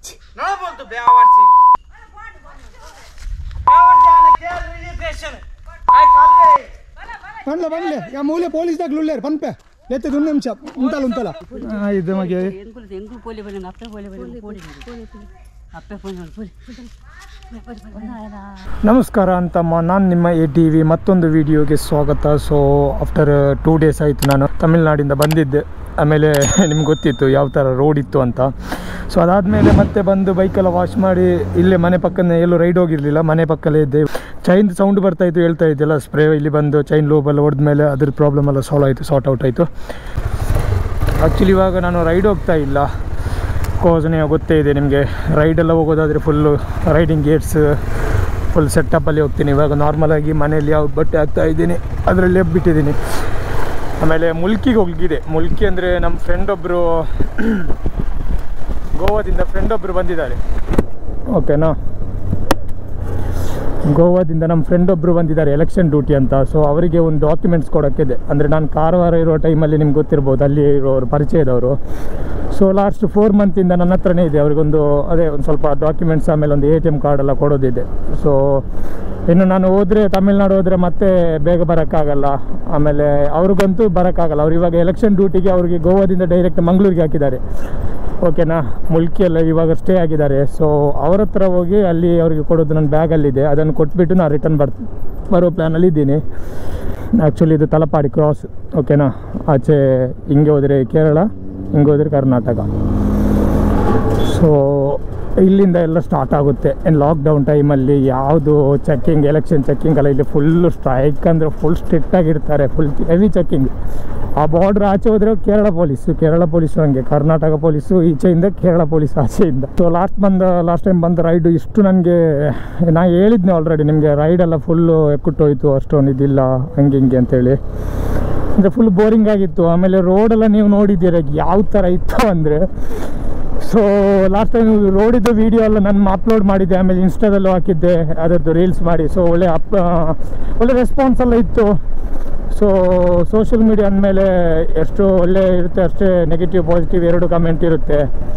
बेआवर्ची ना बोलतो बेआवर्ची आने केल रिजिस्ट्रेशन आय कालवे बनले या मूले पोलीस दाखलुल्लेर पनपे लेते 2 निमिष उंटला ಇದು ಮಗೆ ನಮಸ್ಕಾರ ಅಂತಮ್ಮ, ನಾನು ನಿಮ್ಮ ATV ಮತ್ತೊಂದು ವಿಡಿಯೋಗೆ ಸ್ವಾಗತ. ಸೊ ಆಫ್ಟರ್ 2 ಡೇಸ್ ಆಯಿತು ನಾನು ತಮಿಳ್ನಾಡಿಂದ ಬಂದಿದ್ದೆ. ಆಮೇಲೆ ನಿಮ್ಗೆ ಗೊತ್ತಿತ್ತು ಯಾವ ಥರ ರೋಡ್ ಇತ್ತು ಅಂತ. ಸೊ ಅದಾದಮೇಲೆ ಮತ್ತೆ ಬಂದು ಬೈಕೆಲ್ಲ ವಾಶ್ ಮಾಡಿ ಇಲ್ಲೇ ಮನೆ ಪಕ್ಕನೇ ಎಲ್ಲೂ ರೈಡ್ ಹೋಗಿರಲಿಲ್ಲ, ಮನೆ ಪಕ್ಕಲ್ಲೇ ಇದ್ದೆ. ಚೈನ್ ಸೌಂಡ್ ಬರ್ತಾಯಿತ್ತು, ಹೇಳ್ತಾ ಇದ್ದೆಲ್ಲ ಸ್ಪ್ರೇ ಇಲ್ಲಿ ಬಂದು ಚೈನ್ ಲೂಬೆಲ್ಲ ಹೊಡೆದ್ಮೇಲೆ ಅದ್ರ ಪ್ರಾಬ್ಲಮ್ ಎಲ್ಲ ಸಾಲ್ವ್ ಆಯಿತು, ಸಾರ್ಟ್ ಔಟ್ ಆಯಿತು. ಆ್ಯಕ್ಚುಲಿ ಇವಾಗ ನಾನು ರೈಡ್ ಹೋಗ್ತಾ ಇಲ್ಲ, ಬಿಕಾಸ್ ನೀವು ಗೊತ್ತೇ ಇದೆ ನಿಮಗೆ, ರೈಡೆಲ್ಲ ಹೋಗೋದಾದರೆ ಫುಲ್ಲು ರೈಡಿಂಗ್ ಗೇಟ್ಸ್ ಫುಲ್ ಸೆಟಪ್ಪಲ್ಲಿ ಹೋಗ್ತೀನಿ. ಇವಾಗ ನಾರ್ಮಲಾಗಿ ಮನೆಯಲ್ಲಿ ಯಾವ್ದು ಬಟ್ಟೆ ಹಾಕ್ತಾ ಇದ್ದೀನಿ ಅದರಲ್ಲಿ ಬಿಟ್ಟಿದ್ದೀನಿ. ಆಮೇಲೆ ಮುಲ್ಕಿಗೆ ಹೋಗಿದೆ. ಮುಲ್ಕಿ ಅಂದರೆ ನಮ್ಮ ಫ್ರೆಂಡ್ ಒಬ್ಬರು ಗೋವಾದಿಂದ ಬಂದಿದ್ದಾರೆ, ಓಕೆನಾ. ಗೋವಾದಿಂದ ನಮ್ಮ ಫ್ರೆಂಡ್ ಒಬ್ಬರು ಬಂದಿದ್ದಾರೆ ಎಲೆಕ್ಷನ್ ಡ್ಯೂಟಿ ಅಂತ. ಸೊ ಅವರಿಗೆ ಒಂದು ಡಾಕ್ಯುಮೆಂಟ್ಸ್ ಕೊಡೋಕ್ಕಿದೆ. ಅಂದರೆ ನಾನು ಕಾರವಾರ ಇರೋ ಟೈಮಲ್ಲಿ ನಿಮ್ಗೆ ಗೊತ್ತಿರ್ಬೋದು, ಅಲ್ಲಿ ಇರೋರು ಪರಿಚಯದವರು. ಸೊ ಲಾಸ್ಟ್ 4 ಮಂತಿಂದ ನನ್ನ ಹತ್ರನೇ ಇದೆ. ಅವ್ರಿಗೊಂದು ಒಂದು ಸ್ವಲ್ಪ ಡಾಕ್ಯುಮೆಂಟ್ಸ್, ಆಮೇಲೆ ಒಂದು ATM ಕಾರ್ಡ್ ಎಲ್ಲ ಕೊಡೋದಿದೆ. ಸೊ ಇನ್ನು ನಾನು ಹೋದರೆ ತಮಿಳ್ನಾಡು ಹೋದರೆ ಮತ್ತೆ ಬೇಗ ಬರೋಕ್ಕಾಗಲ್ಲ, ಆಮೇಲೆ ಅವ್ರಿಗಂತೂ ಬರೋಕ್ಕಾಗಲ್ಲ. ಅವ್ರು ಇವಾಗ ಎಲೆಕ್ಷನ್ ಡ್ಯೂಟಿಗೆ ಅವ್ರಿಗೆ ಗೋವಾದಿಂದ ಡೈರೆಕ್ಟ್ ಮಂಗಳೂರಿಗೆ ಹಾಕಿದ್ದಾರೆ, ಓಕೆನಾ. ಮುಲ್ಕಿಯೆಲ್ಲ ಇವಾಗ ಸ್ಟೇ ಆಗಿದ್ದಾರೆ. ಸೊ ಅವ್ರ ಹತ್ರ ಹೋಗಿ ಅಲ್ಲಿ ಅವ್ರಿಗೆ ಕೊಡೋದು ನನ್ನ ಬ್ಯಾಗಲ್ಲಿದೆ, ಅದನ್ನು ಕೊಟ್ಬಿಟ್ಟು ನಾನು ರಿಟರ್ನ್ ಬರೋ ಪ್ಲ್ಯಾನಲ್ಲಿ ಇದ್ದೀನಿ. ಆ್ಯಕ್ಚುಲಿ ಇದು ತಲಪಾಡಿ ಕ್ರಾಸ್, ಓಕೆನಾ. ಆಚೆ ಹಿಂಗೆ ಹೋದರೆ ಕೇರಳ, ಹಿಂಗೆ ಹೋದರೆ ಕರ್ನಾಟಕ. ಸೊ ಇಲ್ಲಿಂದ ಎಲ್ಲ ಸ್ಟಾರ್ಟ್ ಆಗುತ್ತೆ. ಲಾಕ್ಡೌನ್ ಟೈಮಲ್ಲಿ ಯಾವುದು ಚೆಕ್ಕಿಂಗ್, ಎಲೆಕ್ಷನ್ ಚೆಕ್ಕಿಂಗ್ ಎಲ್ಲ ಇಲ್ಲಿ ಫುಲ್ಲು ಸ್ಟ್ರೈಕ್ ಅಂದರೆ ಫುಲ್ ಸ್ಟ್ರಿಕ್ಟಾಗಿರ್ತಾರೆ, ಫುಲ್ ಹೆವಿ ಚೆಕ್ಕಿಂಗ್. ಆ ಬಾರ್ಡ್ರ್ ಆಚೆ ಹೋದರೆ ಕೇರಳ ಪೊಲೀಸು ಹಂಗೆ, ಕರ್ನಾಟಕ ಪೊಲೀಸು ಈಚೆಯಿಂದ, ಕೇರಳ ಪೊಲೀಸ್ ಆಚೆಯಿಂದ. ಸೊ ಲಾಸ್ಟ್ ಟೈಮ್ ಬಂದ ರೈಡು ಇಷ್ಟು ನನಗೆ, ನಾನು ಹೇಳಿದ್ದೆ ಆಲ್ರೆಡಿ ನಿಮಗೆ, ರೈಡೆಲ್ಲ ಫುಲ್ಲು ಎಕ್ಕುಟ್ಟೋಯ್ತು, ಅಷ್ಟೊಂದು ಇದಿಲ್ಲ ಹಂಗೆ ಹಿಂಗೆ ಅಂತೇಳಿ. ಅಂದರೆ ಫುಲ್ ಬೋರಿಂಗ್ ಆಗಿತ್ತು. ಆಮೇಲೆ ರೋಡೆಲ್ಲ ನೀವು ನೋಡಿದ್ದೀರ ಯಾವ ಥರ ಇತ್ತು ಅಂದರೆ. ಸೊ ಲಾಸ್ಟ್ ಟೈಮ್ ರೋಡಿದ್ದು ವೀಡಿಯೋ ಎಲ್ಲ ನಾನು ಅಪ್ಲೋಡ್ ಮಾಡಿದ್ದೆ, ಆಮೇಲೆ ಇನ್ಸ್ಟಾದಲ್ಲೂ ಹಾಕಿದ್ದೆ ಅದರದ್ದು ರೀಲ್ಸ್ ಮಾಡಿ. ಸೊ ಒಳ್ಳೆ ರೆಸ್ಪಾನ್ಸ್ ಎಲ್ಲ ಇತ್ತು. ಸೊ ಸೋಷಿಯಲ್ ಮೀಡಿಯಾ ಅಂದಮೇಲೆ ಎಷ್ಟು ಒಳ್ಳೆ ಇರುತ್ತೆ ಅಷ್ಟೇ ನೆಗೆಟಿವ್ ಪಾಸಿಟಿವ್ 2 ಕಮೆಂಟ್ ಇರುತ್ತೆ.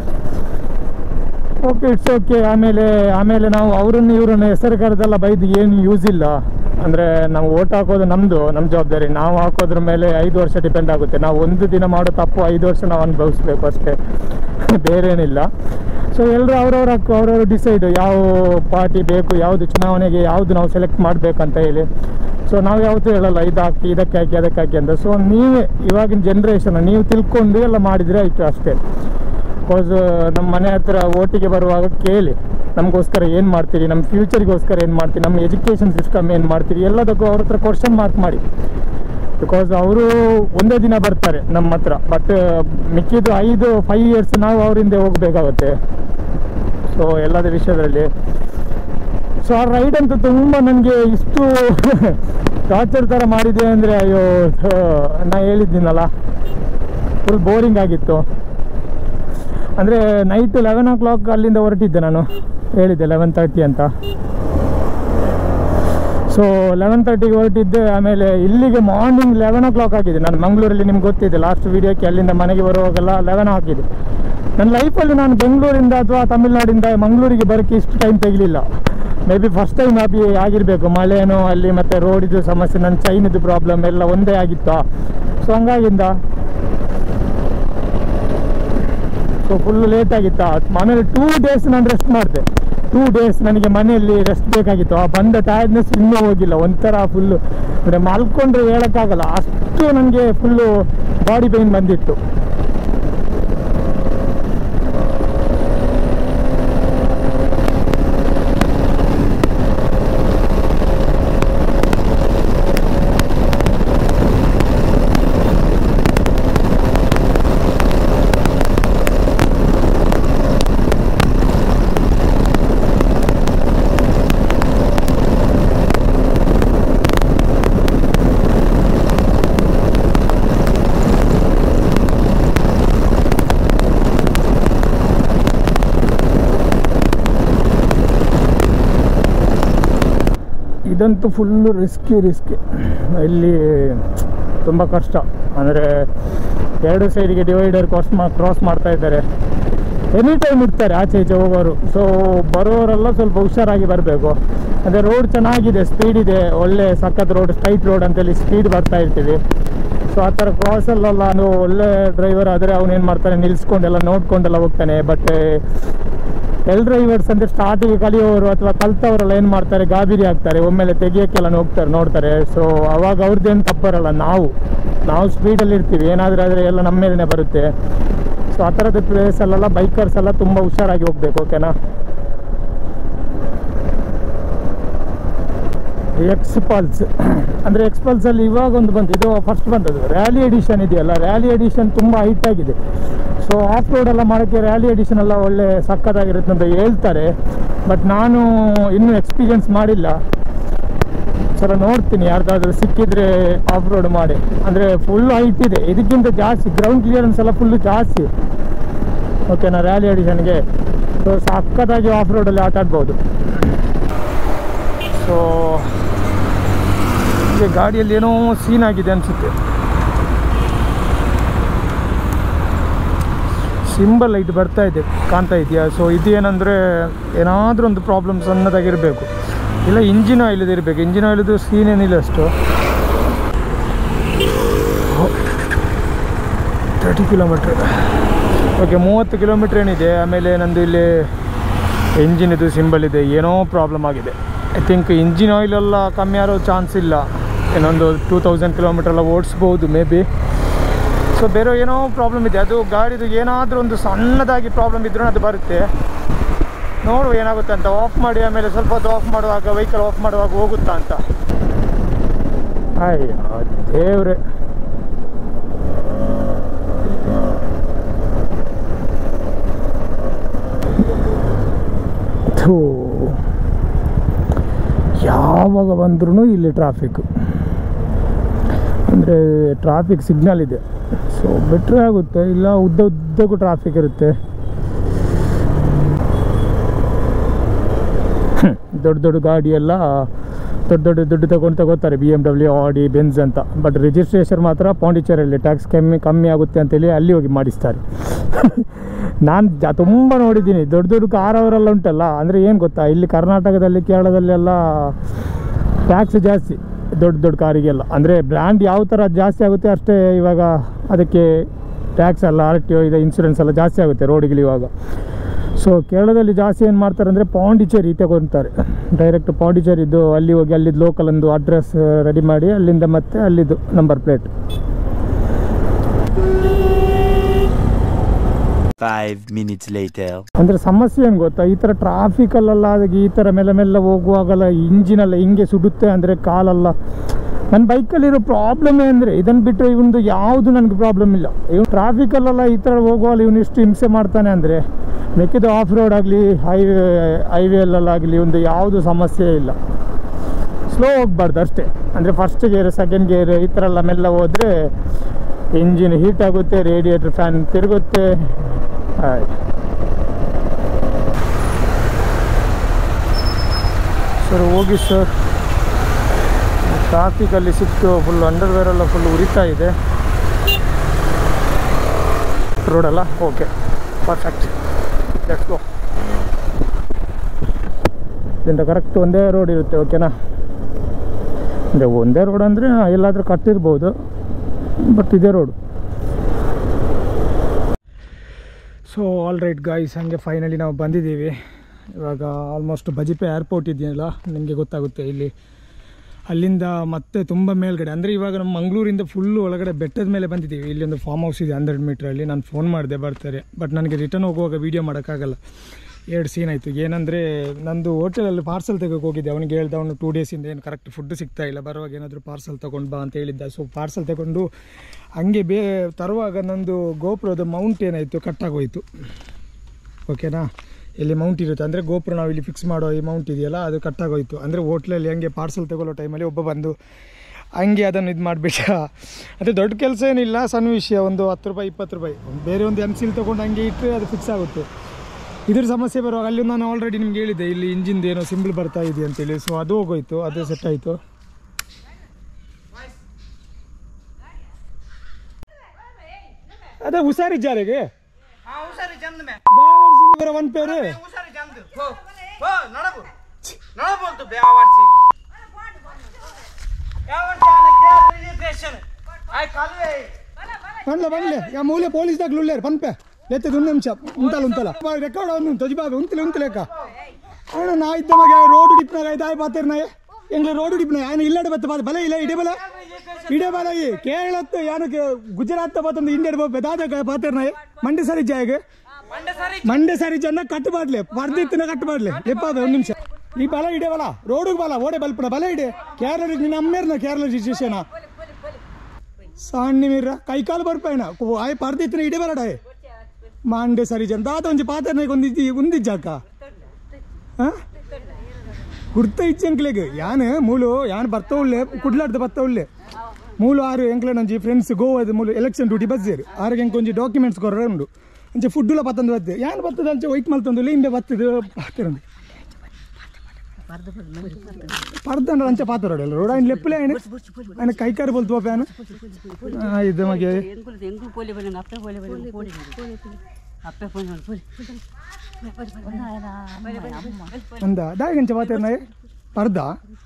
Okay, it's okay. ಆಮೇಲೆ ನಾವು ಇವರನ್ನು ಹೆಸರು ಕರೆದೆಲ್ಲ ಬೈದು ಏನು ಯೂಸ್ ಇಲ್ಲ. ಅಂದರೆ ನಾವು ಓಟ್ ಹಾಕೋದು ನಮ್ಮ ಜವಾಬ್ದಾರಿ. ನಾವು ಹಾಕೋದ್ರ ಮೇಲೆ 5 ವರ್ಷ ಡಿಪೆಂಡ್ ಆಗುತ್ತೆ. ನಾವು ಒಂದು ದಿನ ಮಾಡೋ ತಪ್ಪು 5 ವರ್ಷ ನಾವು ಅನುಭವಿಸ್ಬೇಕು ಅಷ್ಟೇ, ಬೇರೆ ಏನಿಲ್ಲ. ಸೊ ಎಲ್ಲರೂ ಅವ್ರವ್ರು ಡಿಸೈಡ್ ಯಾವ ಪಾರ್ಟಿ ಬೇಕು, ಯಾವುದು ಚುನಾವಣೆಗೆ ಯಾವುದು ನಾವು ಸೆಲೆಕ್ಟ್ ಮಾಡಬೇಕಂತ ಹೇಳಿ. ಸೊ ನಾವು ಯಾವತ್ತೂ ಹೇಳಲ್ಲ ಇದಕ್ಕೆ ಹಾಕಿ ಅದಕ್ಕೆ ಹಾಕಿ ಅಂತ. ಸೊ ನೀವೇ ಇವಾಗಿನ ಜನ್ರೇಷನ್ ನೀವು ತಿಳ್ಕೊಂಡು ಎಲ್ಲ ಮಾಡಿದರೆ ಆಯಿತು ಅಷ್ಟೇ. ಬಿಕಾಸ್ ನಮ್ಮ ಮನೆ ಹತ್ರ ಓಟಿಗೆ ಬರುವಾಗ ಕೇಳಿ, ನಮಗೋಸ್ಕರ ಏನು ಮಾಡ್ತೀರಿ, ನಮ್ಮ ಫ್ಯೂಚರಿಗೋಸ್ಕರ ಏನು ಮಾಡ್ತೀರಿ, ನಮ್ಮ ಎಜುಕೇಷನ್ ಸಿಸ್ಟಮ್ ಏನು ಮಾಡ್ತೀರಿ, ಎಲ್ಲದಕ್ಕೂ ಅವ್ರ ಹತ್ರ ಕ್ವಶನ್ ಮಾರ್ಕ್ ಮಾಡಿ. ಬಿಕಾಸ್ ಅವರು ಒಂದೇ ದಿನ ಬರ್ತಾರೆ ನಮ್ಮ ಹತ್ರ, ಬಟ್ ಮಿಕ್ಕಿದ್ದು 5 ಇಯರ್ಸ್ ನಾವು ಅವರಿಂದ ಹೋಗಬೇಕಾಗತ್ತೆ. ಸೊ ಎಲ್ಲದ ವಿಷಯದಲ್ಲಿ. ಸೊ ಆ ರೈಡ್ ಅಂತೂ ತುಂಬ ನನಗೆ ಇಷ್ಟು ಟಾರ್ಚರ್ ಥರ ಮಾಡಿದೆ ಅಂದರೆ, ಅಯ್ಯೋ ನಾ ಹೇಳಿದ್ದೀನಲ್ಲ, ಫುಲ್ ಬೋರಿಂಗ್ ಆಗಿತ್ತು. ಅಂದರೆ ನೈಟ್ 11 o'clock ಅಲ್ಲಿಂದ ಹೊರಟಿದ್ದೆ, ನಾನು ಹೇಳಿದ್ದೆ 11:30 ಅಂತ. ಸೊ 11:30ಗೆ ಹೊರಟಿದ್ದೆ. ಆಮೇಲೆ ಇಲ್ಲಿಗೆ ಮಾರ್ನಿಂಗ್ 11 o'clock ಆಗಿದೆ. ನಾನು ಮಂಗಳೂರಲ್ಲಿ ನಿಮ್ಗೆ ಗೊತ್ತಿದೆ, ಲಾಸ್ಟ್ ವೀಡಿಯೋಕ್ಕೆ ಅಲ್ಲಿಂದ ಮನೆಗೆ ಬರುವಾಗೆಲ್ಲ 11 ಆಗಿದೆ. ನನ್ನ ಲೈಫಲ್ಲಿ ನಾನು ಬೆಂಗಳೂರಿಂದ ಅಥವಾ ತಮಿಳ್ನಾಡಿಂದ ಮಂಗಳೂರಿಗೆ ಬರೋಕ್ಕೆ ಇಷ್ಟು ಟೈಮ್ ತೆಗಲಿಲ್ಲ. ಮೇ ಬಿ ಫಸ್ಟ್ ಟೈಮ್ ಆಗಿರಬೇಕು. ಮಳೆನೋ ಅಲ್ಲಿ, ಮತ್ತು ರೋಡಿದ್ದು ಸಮಸ್ಯೆ, ನನ್ನ ಚೈನಿದ್ದು ಪ್ರಾಬ್ಲಮ್ ಎಲ್ಲ ಒಂದೇ ಆಗಿತ್ತು. ಸೊ ಹಂಗಾಗಿಂದ ಸೊ ಫುಲ್ಲು ಲೇಟ್ ಆಗಿತ್ತು. ಆಮೇಲೆ 2 ಡೇಸ್ ನಾನು ರೆಸ್ಟ್ ಮಾಡಿದೆ. 2 ಡೇಸ್ ನನಗೆ ಮನೆಯಲ್ಲಿ ರೆಸ್ಟ್ ಬೇಕಾಗಿತ್ತು. ಆ ಬಂದ ಟಯರ್ಡ್ನೆಸ್ ಇನ್ನೂ ಹೋಗಿಲ್ಲ. ಒಂಥರ ಫುಲ್ಲು ಅಂದರೆ ಮಲ್ಕೊಂಡ್ರೆ ಹೇಳೋಕ್ಕಾಗಲ್ಲ, ಅಷ್ಟು ನನಗೆ ಫುಲ್ಲು ಬಾಡಿ ಪೇಯ್ನ್ ಬಂದಿತ್ತು. ಇದಂತೂ ಫುಲ್ಲು ರಿಸ್ಕಿ ಇಲ್ಲಿ ತುಂಬ ಕಷ್ಟ. ಅಂದರೆ 2 ಸೈಡಿಗೆ ಡಿವೈಡರ್ ಕ್ರಾಸ್ ಮಾಡ್ತಾ ಇದ್ದಾರೆ. ಎನಿ ಟೈಮ್ ಇರ್ತಾರೆ ಆಚೆ ಈಚೆ ಹೋಗೋರು. ಸೊ ಬರೋರೆಲ್ಲ ಸ್ವಲ್ಪ ಹುಷಾರಾಗಿ ಬರಬೇಕು. ಅಂದರೆ ರೋಡ್ ಚೆನ್ನಾಗಿದೆ, ಸ್ಪೀಡ್ ಇದೆ, ಒಳ್ಳೆ ಸಖತ್ ರೋಡ್, ಸ್ಟ್ರೈಟ್ ರೋಡ್ ಅಂತೇಳಿ ಸ್ಪೀಡ್ ಬರ್ತಾ ಇರ್ತೀವಿ. ಸೊ ಆ ಥರ ಕ್ರಾಸಲ್ಲೆಲ್ಲ ನೀವು ಒಳ್ಳೆ ಡ್ರೈವರ್ ಆದರೆ ಅವನೇನು ಮಾಡ್ತಾನೆ, ನಿಲ್ಲಿಸ್ಕೊಂಡೆಲ್ಲ ನೋಡ್ಕೊಂಡೆಲ್ಲ ಹೋಗ್ತಾನೆ. ಬಟ್ ಎಲ್ ಡ್ರೈವರ್ಸ್ ಅಂದರೆ ಸ್ಟಾರ್ಟಿಗೆ ಕಲಿಯೋರು ಅಥವಾ ಕಲ್ತವರೆಲ್ಲ ಏನು ಮಾಡ್ತಾರೆ, ಗಾಬರಿ ಆಗ್ತಾರೆ, ಒಮ್ಮೆಲೆ ತೆಗಿಯೋಕ್ಕೆಲ್ಲ ನೋಡ್ತಾರೆ. ಸೊ ಅವಾಗ ಅವ್ರದ್ದೇನು ತಪ್ಪರಲ್ಲ, ನಾವು ಸ್ಪೀಡಲ್ಲಿ ಇರ್ತೀವಿ, ಏನಾದರೂ ಆದರೆ ಎಲ್ಲ ನಮ್ಮ ಮೇಲೇ ಬರುತ್ತೆ. ಸೊ ಆ ಥರದ ಪ್ಲೇಸಲ್ಲೆಲ್ಲ ಬೈಕರ್ಸ್ ಎಲ್ಲ ತುಂಬ ಹುಷಾರಾಗಿ ಹೋಗ್ಬೇಕು. ಓಕೆನಾ. ಎಕ್ಸ್ಪಲ್ಸ್ ಅಂದರೆ ಎಕ್ಸ್ಪಲ್ಸಲ್ಲಿ ಇವಾಗ ಒಂದು ಬಂತು, ಇದು ಫಸ್ಟ್ ಬಂದದ್ದು ರ್ಯಾಲಿ ಎಡಿಷನ್ ಇದೆಯಲ್ಲ, ರ್ಯಾಲಿ ಎಡಿಷನ್ ತುಂಬ ಹೈಟ್ ಆಗಿದೆ. ಸೊ ಆಫ್ ರೋಡ್ ಎಲ್ಲ ಮಾಡೋಕ್ಕೆ ರ್ಯಾಲಿ ಎಡಿಷನ್ ಎಲ್ಲ ಒಳ್ಳೆ ಸಕ್ಕತ್ತಾಗಿರುತ್ತೆ ಅಂತ ಹೇಳ್ತಾರೆ. ಬಟ್ ನಾನು ಇನ್ನೂ ಎಕ್ಸ್ಪೀರಿಯನ್ಸ್ ಮಾಡಿಲ್ಲ. ಸಲ ನೋಡ್ತೀನಿ, ಯಾರ್ದಾದ್ರೂ ಸಿಕ್ಕಿದ್ರೆ ಆಫ್ ರೋಡ್ ಮಾಡಿ. ಅಂದರೆ ಫುಲ್ ಹೈಟ್ ಇದೆ, ಇದಕ್ಕಿಂತ ಜಾಸ್ತಿ ಗ್ರೌಂಡ್ ಕ್ಲಿಯರೆನ್ಸ್ ಎಲ್ಲ ಫುಲ್ಲು ಜಾಸ್ತಿ. ಓಕೆನಾ, ರ್ಯಾಲಿ ಎಡಿಷನ್ಗೆ. ಸೊ ಸಕ್ಕತ್ತಾಗಿ ಆಫ್ ರೋಡಲ್ಲಿ ಆಟ ಆಡ್ಬೋದು. ಸೊ ಈಗ ಗಾಡಿಯಲ್ಲಿ ಏನೋ ಸೀನ್ ಆಗಿದೆ ಅನಿಸುತ್ತೆ. ಸಿಂಬಲ್ ಲೈಟ್ ಬರ್ತಾ ಇದೆ, ಕಾಣ್ತಾ ಇದೆಯಾ? ಸೊ ಇದೇನೆಂದರೆ ಏನಾದರೂ ಒಂದು ಪ್ರಾಬ್ಲಮ್ ಸಣ್ಣದಾಗಿರಬೇಕು, ಇಲ್ಲ ಇಂಜಿನ್ ಆಯಿಲ್ ಇರಬೇಕು. ಇಂಜಿನ್ ಆಯಿಲ್ದು ಸೀನ್ ಏನಿಲ್ಲ ಅಷ್ಟು. 30 ಕಿಲೋಮೀಟ್ರ್. ಓಕೆ, 30 ಕಿಲೋಮೀಟ್ರ್ ಏನಿದೆ. ಆಮೇಲೆ ನಂದು ಇಲ್ಲಿ ಇಂಜಿನಿದು ಸಿಂಬಲ್ ಇದೆ, ಏನೋ ಪ್ರಾಬ್ಲಮ್ ಆಗಿದೆ. ಐ ಥಿಂಕ್ ಇಂಜಿನ್ ಆಯಿಲೆಲ್ಲ ಕಮ್ಮಿ ಆರೋ ಚಾನ್ಸ್ ಇಲ್ಲ. ಇನ್ನೊಂದು 2000 ಕಿಲೋಮೀಟ್ರ್ ಎಲ್ಲ ಓಡಿಸ್ಬೋದು ಮೇ ಬಿ. ಸೊ ಬೇರೆ ಏನೋ ಪ್ರಾಬ್ಲಮ್ ಇದೆ. ಅದು ಗಾಡಿದು ಏನಾದರೂ ಒಂದು ಸಣ್ಣದಾಗಿ ಪ್ರಾಬ್ಲಮ್ ಇದ್ರೂ ಅದು ಬರುತ್ತೆ. ನೋಡುವ ಏನಾಗುತ್ತೆ ಅಂತ. ಆಫ್ ಮಾಡಿ ಆಮೇಲೆ ಸ್ವಲ್ಪ ಹೊತ್ತು ಆಫ್ ಮಾಡುವಾಗ, ವೆಹಿಕಲ್ ಆಫ್ ಮಾಡುವಾಗ ಹೋಗುತ್ತಾ ಅಂತ. ಅಯ್ಯೋ ದೇವ್ರೆ. ಯಾವಾಗ ಬಂದ್ರೂ ಇಲ್ಲಿ ಟ್ರಾಫಿಕ್, ಅಂದರೆ ಟ್ರಾಫಿಕ್ ಸಿಗ್ನಲ್ ಇದೆ. ಸೊ ಬೆಟ್ರ್ ಆಗುತ್ತೆ, ಇಲ್ಲ ಉದ್ದಕ್ಕೂ ಟ್ರಾಫಿಕ್ ಇರುತ್ತೆ. ದೊಡ್ಡ ಗಾಡಿಯೆಲ್ಲ ದೊಡ್ಡ ದುಡ್ಡು ತಗೋತಾರೆ, BMW, ಆಡಿ, ಬೆನ್ಸ್ ಅಂತ. ಬಟ್ ರಿಜಿಸ್ಟ್ರೇಷನ್ ಮಾತ್ರ ಪಾಂಡಿಚೇರಿಯಲ್ಲಿ ಟ್ಯಾಕ್ಸ್ ಕಮ್ಮಿ ಆಗುತ್ತೆ ಅಂತೇಳಿ ಅಲ್ಲಿ ಹೋಗಿ ಮಾಡಿಸ್ತಾರೆ. ನಾನು ತುಂಬ ನೋಡಿದ್ದೀನಿ. ದೊಡ್ಡ ಕಾರ್ ಅವರೆಲ್ಲ ಉಂಟಲ್ಲ, ಅಂದರೆ ಏನು ಗೊತ್ತಾ, ಇಲ್ಲಿ ಕರ್ನಾಟಕದಲ್ಲಿ ಕೇರಳದಲ್ಲೆಲ್ಲ ಟ್ಯಾಕ್ಸ್ ಜಾಸ್ತಿ ದೊಡ್ಡ ಕಾರಿಗೆಲ್ಲ. ಅಂದರೆ ಬ್ರ್ಯಾಂಡ್ ಯಾವ ಥರ ಜಾಸ್ತಿ ಆಗುತ್ತೆ ಅಷ್ಟೇ ಇವಾಗ ಅದಕ್ಕೆ ಟ್ಯಾಕ್ಸ್ ಎಲ್ಲ, RTO ಇದೆ, ಇನ್ಶೂರೆನ್ಸ್ ಎಲ್ಲ ಜಾಸ್ತಿ ಆಗುತ್ತೆ ರೋಡಿಗೆ ಇವಾಗ. ಸೊ ಕೇರಳದಲ್ಲಿ ಜಾಸ್ತಿ ಏನು ಮಾಡ್ತಾರೆ ಅಂದರೆ ಪಾಂಡಿಚೇರಿ ತಗೊತಾರೆ, ಡೈರೆಕ್ಟ್ ಪಾಂಡಿಚೇರಿದ್ದು ಅಲ್ಲಿ ಹೋಗಿ ಅಲ್ಲಿದ್ದು ಲೋಕಲ್ ಒಂದು ಅಡ್ರೆಸ್ ರೆಡಿ ಮಾಡಿ ಅಲ್ಲಿಂದ ಮತ್ತೆ ಅಲ್ಲಿದ್ದು ನಂಬರ್ ಪ್ಲೇಟ್. 5 minutes later. ಅಂದರೆ ಸಮಸ್ಯೆ ಏನು ಗೊತ್ತಾ, ಈ ಥರ ಟ್ರಾಫಿಕಲ್ಲೆಲ್ಲ ಅದಕ್ಕೆ ಈ ಥರ ಮೆಲ್ಲ ಹೋಗುವಾಗಲ್ಲ ಇಂಜಿನೆಲ್ಲ ಹಿಂಗೆ ಸುಡುತ್ತೆ. ಅಂದರೆ ಕಾಲೆಲ್ಲ. ನನ್ನ ಬೈಕಲ್ಲಿರೋ ಪ್ರಾಬ್ಲಮೇ ಅಂದರೆ ಇದನ್ನು ಬಿಟ್ಟರೆ ಇವನು ಯಾವುದು ನನಗೆ ಪ್ರಾಬ್ಲಮ್ ಇಲ್ಲ. ಇವನು ಟ್ರಾಫಿಕಲ್ಲೆಲ್ಲ ಈ ಥರ ಹೋಗುವಲ್ಲ ಇವನು ಇಷ್ಟು ಹಿಂಸೆ ಮಾಡ್ತಾನೆ ಅಂದರೆ, ಮಿಕ್ಕಿದ ಆಫ್ ರೋಡ್ ಆಗಲಿ ಹೈವೇಲಲ್ಲಾಗಲಿ ಒಂದು ಯಾವುದು ಸಮಸ್ಯೆ ಇಲ್ಲ. ಸ್ಲೋ ಹೋಗ್ಬಾರ್ದು ಅಷ್ಟೇ. ಅಂದರೆ ಫಸ್ಟ್ ಗೇರ್, ಸೆಕೆಂಡ್ ಗೇರ್ ಈ ಥರ ಎಲ್ಲ ಮೆಲ್ಲ ಹೋದರೆ ಇಂಜಿನ್ ಹೀಟ್ ಆಗುತ್ತೆ, ರೇಡಿಯೇಟರ್ ಫ್ಯಾನ್ ತಿರುಗುತ್ತೆ. ಸರ್ ಹೋಗಿ ಸರ್, ಟ್ರಾಫಿಕಲ್ಲಿ ಸಿಕ್ತು. ಫುಲ್ ಅಂಡರ್ವೇರೆಲ್ಲ ಫುಲ್ ಉರಿತಾ ಇದೆ ರೋಡೆಲ್ಲ. Okay, perfect, let's go. ಇದರಿಂದ ಕರೆಕ್ಟ್ ಒಂದೇ ರೋಡ್ ಇರುತ್ತೆ. ಓಕೆನಾ. ಅಂದರೆ ಒಂದೇ ರೋಡ್ ಅಂದರೆ ಎಲ್ಲಾದರೂ ಕಟ್ಟಿರ್ಬೋದು, ಬಟ್ ಇದೇ road. So all right guys, ಹಾಗೆ ಫೈನಲಿ ನಾವು ಬಂದಿದ್ದೀವಿ. ಇವಾಗ ಆಲ್ಮೋಸ್ಟ್ ಬಜಿಪೆ ಏರ್ಪೋರ್ಟ್ ಇದೆಯಲ್ಲ, ನಿಮಗೆ ಗೊತ್ತಾಗುತ್ತೆ ಇಲ್ಲಿ. ಅಲ್ಲಿಂದ ಮತ್ತೆ ತುಂಬ ಮೇಲ್ಗಡೆ, ಅಂದರೆ ಇವಾಗ ನಮ್ಮ ಮಂಗಳೂರಿಂದ ಫುಲ್ಲು ಒಳಗಡೆ ಬೆಟ್ಟದ ಮೇಲೆ ಬಂದಿದ್ದೀವಿ. ಇಲ್ಲಿ ಒಂದು ಫಾರ್ಮ್ ಹೌಸ್ ಇದೆ 100 ಮೀಟ್ರಲ್ಲಿ. ನಾನು ಫೋನ್ ಮಾಡಿದೆ ಬರ್ತಾರೆ, ಬಟ್ ನನಗೆ ರಿಟರ್ನ್ ಹೋಗುವಾಗ ವೀಡಿಯೋ ಮಾಡೋಕ್ಕಾಗಲ್ಲ. 2 ಸೀನ್ ಆಯಿತು. ಏನಂದರೆ ನಂದು ಹೋಟೆಲಲ್ಲಿ ಪಾರ್ಸಲ್ ತೆಗೋಕೆ ಹೋಗಿದ್ದೆ. ಅವನಿಗೆ ಹೇಳ್ದೆ, ಅವನು 2 ಡೇಸಿಂದ ಏನು ಕರೆಕ್ಟ್ ಫುಡ್ ಸಿಗ್ತಾ ಇಲ್ಲ, ಬರುವಾಗ ಏನಾದರೂ ಪಾರ್ಸಲ್ ತೊಗೊಂಡು ಬಾ ಅಂತ ಹೇಳಿದ್ದ. ಸೊ ಪಾರ್ಸಲ್ ತಗೊಂಡು ಹಂಗೆ ತರುವಾಗ ನಂದು ಗೋಪುರದ ಮೌಂಟ್ ಏನಾಯಿತು, ಕಟ್ಟಾಗೋಯಿತು. ಓಕೆನಾ. ಇಲ್ಲಿ ಮೌಂಟ್ ಇರುತ್ತೆ, ಅಂದರೆ ಗೋಪುರ ನಾವು ಇಲ್ಲಿ ಫಿಕ್ಸ್ ಮಾಡೋ ಈ ಮೌಂಟ್ ಇದೆಯಲ್ಲ, ಅದು ಕಟ್ಟಾಗೋಯಿತು. ಅಂದರೆ ಹೋಟ್ಲಲ್ಲಿ ಹಂಗೆ ಪಾರ್ಸಲ್ ತಗೊಳ್ಳೋ ಟೈಮಲ್ಲಿ ಒಬ್ಬ ಬಂದು ಹಂಗೆ ಅದನ್ನು ಇದು ಮಾಡಿಬಿಟ್ಟ. ಅದೇ ದೊಡ್ಡ ಕೆಲಸ ಏನಿಲ್ಲ, ಸಣ್ಣ ವಿಷಯ. ಒಂದು 10 ರೂಪಾಯಿ 20 ರೂಪಾಯಿ ಬೇರೆ ಒಂದು ಎಮ್ಸಿಲ್ ತೊಗೊಂಡು ಹಂಗೆ ಇಟ್ಟರೆ ಅದು ಫಿಕ್ಸ್ ಆಗುತ್ತೆ. ಇದ್ರ ಸಮಸ್ಯೆ ಬರುವಾಗ ಅಲ್ಲಿ ನಾನು ಆಲ್ರೆಡಿ ನಿಮ್ಗೆ ಹೇಳಿದ್ದೆ, ಇಲ್ಲಿ ಇಂಜಿನ್ದು ಏನೋ ಸಿಂಬಲ್ ಬರ್ತಾ ಇದೆ ಅಂತೇಳಿ. ಸೊ ಅದು ಹೋಗೋಯ್ತು, ಅದು ಸೆಟ್ ಆಯಿತು. ಅದೇ ಹುಷಾರಿ ಜಾರಿಗೆ. चंद में बेवर्सी वन पेरे उसारी चंद हो नड़ा बोल तो बेवर्सी आने क्या रजिस्ट्रेशन आई कालवे बनले या मूले पोलीस दाखल उल्लेर पनपे लेते दुन निमिष उंतला रेकॉर्ड అవును తొజిబాబు ఉంతలేక ఆయన నా ఇద్దమగా రోడ్ డిప్నా అయితే పాతేర్నాయే ಎಂಗ್ಲ ರೋಡ್ ಡಿಪ್ನ ఆయన ಇಲ್ಲಡೆ ಬತ್ತ ಬಲ ಇಲ್ಲ ಇಡೆ ಬಲ ಈ ಕೇರಳತ್ತು ಯಾನಕ್ಕೆ ಗುಜರಾತ್ ಬತ್ತಂದು ಇಂಡಿಯಾ ಬೆದಾದ ಪಾತೇರ್ನಾಯೆ ಮಂಡೆ ಸಾರಿ ಜನ ಕಟ್ಟಬಾಡ್ಲೆ ಪರ್ದಿತ್ತಿನ ಕಟ್ಟಬಾಡ್ಲೆ ಲೆಪ್ಪಾದ ಒಂದು ನಿಮಿಷ ಈ ಬಲ ಇಡೆ ಬಲ ರೋಡಿಗೆ ಬಲ ಓಡೆ ಬಲ್ಪನ ಬಲ ಇಡೆ ಕೇರಳ ನಿನ್ನ ಅಮ್ಮೇರ್ನ ಕೇರಳ ರಿಜಿಸ್ಟ್ರೇಷನ್ ಸಣ್ಣ ಮೀರ ಕೈಕಾಲು ಬರ್ಪಾಯನ ಆಯ್ ಪರ್ದಿತ್ತಿನ ಇಡೆ ಬಲಡಾಯ್ ಮಂಡೆ ಸಾರಿ ಜನ ದಾದ ಒಂಜಿ ಪಾತೇರ್ನಾಯ್ ಒಂದಿಜ್ಜಾಕ ಗುರ್ತ ಇಚ್ಚೆ ಎಂಕ್ಲೆಗೆ ಯಾನ್ ಮೂಲು ಯಾನ್ ಬರ್ತಾ ಉಳ್ಳೆ ಕುಡ್ಲಾಡ್ದು ಬರ್ತಾ ಉಳ್ಳೆ ಮೂಲು ಆರು ಎಂಕ್ಲೆ ನಂಜಿ ಫ್ರೆಂಡ್ಸ್ ಗೋವಾದ ಮೂಲು ಎಲೆಕ್ಷನ್ ಡ್ಯೂಟಿ ಬಜ್ಜೇರು ಆರಿಗೆ ಎಂಕ್ ಒಂಜಿ ಡಾಕ್ಯುಮೆಂಟ್ಸ್ ಕೊರ್ರೆ ಉಂಡು ಅಂಚೆ ಫುಡ್ಡುಲ ಪತ್ತಂದು ಬದ್ದೆ ಯಾನ್ ಬರ್ತದೆ ಅಂಚೆ ವೈಟ್ ಮಲ್ತಂದು ಇಂಬೆ ಬತ್ತದು ಪಾತಿರಂದು ಪರ್ದಂಡ ಅಂಚೆ ಪಾತರೋಡಲ್ಲ ರೋಡ್ ఆయన ಲೆಪ್ಪಲೆ ఆయన ಕೈಕಾರು ಬೋಲ್ತು ಪ್ಯಾನ್ ಇದು ಮಗೆ ಅಂದ ದಾಯಗಂಚ ಪಾತೇರ್ನಾಯೆ ಪರ್ದ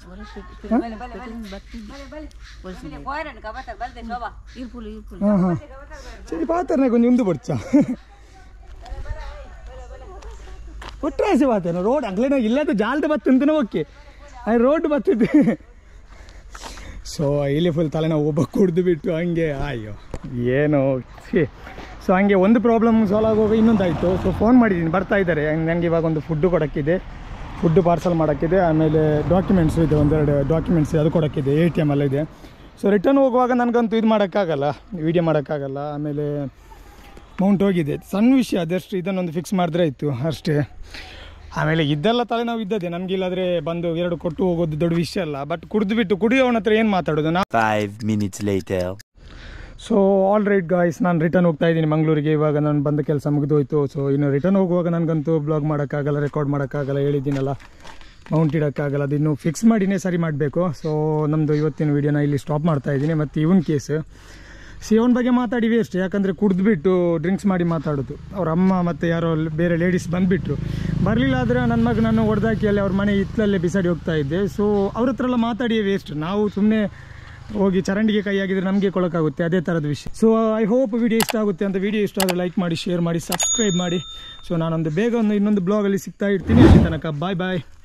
ಸರಿ ಪಾತೇರ್ನಾಯ್ ಕೊಂಚ ಉಂದು ಬಡ್ಚ ಒಟ್ರಾಸಿ ಪಾತೇನ ರೋಡ್ ಅಂಗ್ಲೇನ ಇಲ್ಲದ ಜಾಲ್ದ ಬತ್ತಂತನ ಓಕೆ ಆ ರೋಡ್ ಬತ್ತಿದ್ದು ಸೊ ಇಲ್ಲಿ ಫುಲ್ ತಲೆನೋವು ಒಬ್ಬ ಕುಡ್ದು ಬಿಟ್ಟು ಹಂಗೆ ಅಯ್ಯೋ ಏನೋ ಸೊ ಹಂಗೆ ಒಂದು ಪ್ರಾಬ್ಲಮ್ ಸಾಲ್ವ್ ಆಗುವಾಗ ಇನ್ನೊಂದಾಯಿತು ಸೊ ಫೋನ್ ಮಾಡಿದ್ದೀನಿ ಬರ್ತಾ ಇದ್ದಾರೆ ನನಗೆ ಇವಾಗ ಒಂದು ಫುಡ್ಡು ಕೊಡೋಕ್ಕಿದೆ ಫುಡ್ಡು ಪಾರ್ಸಲ್ ಮಾಡೋಕ್ಕಿದೆ ಆಮೇಲೆ ಡಾಕ್ಯುಮೆಂಟ್ಸು ಇದೆ ಒಂದೆರಡು ಡಾಕ್ಯುಮೆಂಟ್ಸ್ ಅದು ಕೊಡೋಕ್ಕಿದೆ ATM ಎಲ್ಲ ಇದೆ ಸೊ ರಿಟರ್ನ್ ಹೋಗುವಾಗ ನನಗಂತೂ ಇದು ಮಾಡೋಕ್ಕಾಗಲ್ಲ ವೀಡಿಯೋ ಮಾಡೋಕ್ಕಾಗಲ್ಲ ಆಮೇಲೆ ಮೌಂಟ್ ಹೋಗಿದೆ ಸಣ್ಣ ವಿಷಯ ಅದಷ್ಟು ಇದನ್ನೊಂದು ಫಿಕ್ಸ್ ಮಾಡಿದ್ರೆ ಇತ್ತು ಅಷ್ಟೇ ಆಮೇಲೆ ಇದೆಲ್ಲ ತಲೆನೋವು ಇದ್ದದೆ ನನಗಿಲ್ಲಾದರೆ ಬಂದು ಎರಡು ಕೊಟ್ಟು ಹೋಗೋದು ದೊಡ್ಡ ವಿಷಯ ಅಲ್ಲ ಬಟ್ ಕುಡಿದ್ಬಿಟ್ಟು ಕುಡಿಯೋನ ಹತ್ರ ಏನು ಮಾತಾಡೋದು 5 minutes later. So all right guys ನಾನು ರಿಟರ್ನ್ ಹೋಗ್ತಾ ಇದ್ದೀನಿ ಮಂಗಳೂರಿಗೆ ಇವಾಗ ನಾನು ಬಂದ ಕೆಲಸ ಮುಗಿದೋಯ್ತು ಸೊ ಇನ್ನು ರಿಟರ್ನ್ ಹೋಗುವಾಗ ನನಗಂತೂ ಬ್ಲಾಗ್ ಮಾಡೋಕ್ಕಾಗಲ್ಲ ರೆಕಾರ್ಡ್ ಮಾಡೋಕ್ಕಾಗಲ್ಲ ಹೇಳಿದ್ದೀನಲ್ಲ ಮೌಂಟ್ ಇಡೋಕ್ಕಾಗಲ್ಲ ಅದನ್ನು ಫಿಕ್ಸ್ ಮಾಡಿನೇ ಸರಿ ಮಾಡಬೇಕು ಸೊ ನಮ್ಮದು ಇವತ್ತಿನ ವೀಡಿಯೋನ ಇಲ್ಲಿ ಸ್ಟಾಪ್ ಮಾಡ್ತಾ ಇದ್ದೀನಿ ಮತ್ತು ಇವನ್ ಕೇಸ್ ಅವನ ಬಗ್ಗೆ ಮಾತಾಡಿ ವೇಸ್ಟ್ ಯಾಕಂದರೆ ಕುಡಿದ್ಬಿಟ್ಟು ಡ್ರಿಂಕ್ಸ್ ಮಾಡಿ ಮಾತಾಡೋದು ಅವ್ರ ಅಮ್ಮ ಮತ್ತು ಯಾರೋ ಬೇರೆ ಲೇಡೀಸ್ ಬಂದುಬಿಟ್ರು ಬರಲಿಲ್ಲ ಆದರೆ ನನ್ನ ಮಗ ನಾನು ಹೊಡೆದಾಕಿ ಅಲ್ಲಿ ಅವ್ರ ಮನೆ ಹಿತ್ತಲಲ್ಲೇ ಬಿಸಾಡಿ ಹೋಗ್ತಾ ಇದ್ದೆ ಸೊ ಅವ್ರ ಹತ್ರ ಎಲ್ಲ ಮಾತಾಡಿಯೇ ವೇಸ್ಟ್ ನಾವು ಸುಮ್ಮನೆ ಹೋಗಿ ಚರಂಡಿಗೆ ಕೈ ಆಗಿದ್ರೆ ನಮಗೆ ಕೊಡೋಕ್ಕಾಗುತ್ತೆ ಅದೇ ಥರದ ವಿಷಯ ಸೊ ಐ ಹೋಪ್ ವಿಡಿಯೋ ಇಷ್ಟ ಆಗುತ್ತೆ ಅಂತ ವಿಡಿಯೋ ಇಷ್ಟ ಆದರೆ ಲೈಕ್ ಮಾಡಿ ಶೇರ್ ಮಾಡಿ ಸಬ್ಸ್ಕ್ರೈಬ್ ಮಾಡಿ ಸೊ ನಾನೊಂದು ಬೇಗ ಇನ್ನೊಂದು ಬ್ಲಾಗಲ್ಲಿ ಸಿಗ್ತಾ ಇರ್ತೀನಿ ಅಲ್ಲಿ ತನಕ ಬಾಯ್ ಬಾಯ್